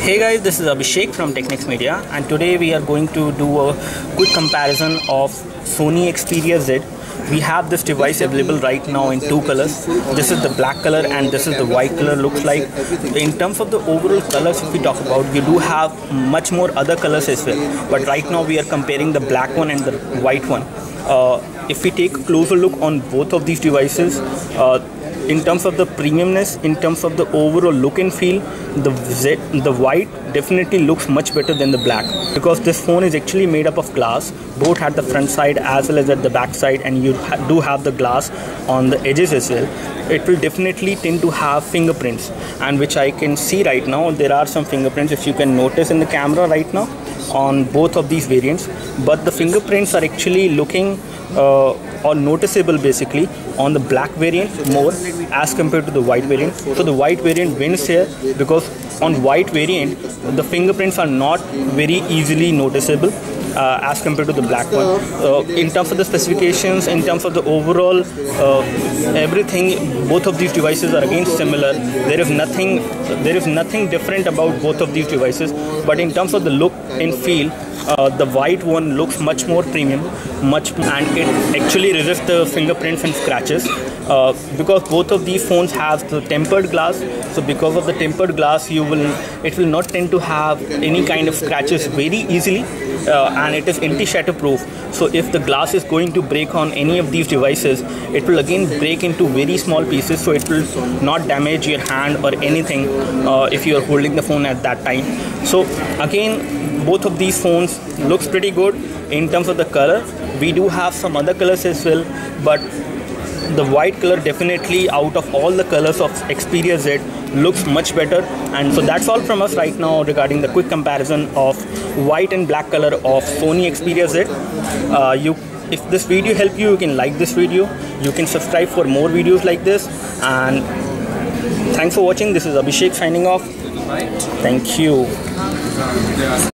Hey guys, this is Abhishek from Technics Media, and today we are going to do a quick comparison of Sony Xperia Z. We have this device available right now in two colors. This is the black color and this is the white color. Looks like in terms of the overall colors, if we talk about, we do have much more other colors as well, but right now we are comparing the black one and the white one. If we take a closer look on both of these devices, in terms of the premiumness, in terms of the overall look and feel, the white definitely looks much better than the black, because this phone is actually made up of glass, both at the front side as well as at the back side, and you do have the glass on the edges as well. It will definitely tend to have fingerprints, and which I can see right now. There are some fingerprints, if you can notice in the camera right now, on both of these variants, but the fingerprints are actually looking or noticeable basically on the black variant more as compared to the white variant. So the white variant wins here, because on white variant the fingerprints are not very easily noticeable as compared to the black one. In terms of the specifications, in terms of the overall everything, both of these devices are again similar. There is nothing different about both of these devices, but in terms of the look and feel, the white one looks much more premium, and it actually resists the fingerprints and scratches, because both of these phones have the tempered glass. So because of the tempered glass, it will not tend to have any kind of scratches very easily, and it is anti-shatter proof. So if the glass is going to break on any of these devices, it will again break into very small pieces, so it will not damage your hand or anything if you are holding the phone at that time. So again, both of these phones looks pretty good. In terms of the color, we do have some other colors as well, but the white color definitely, out of all the colors of Xperia Z, looks much better. And so that's all from us right now regarding the quick comparison of white and black color of Sony Xperia Z. If this video helped you, you can like this video, you can subscribe for more videos like this, and thanks for watching. This is Abhishek signing off. Thank you.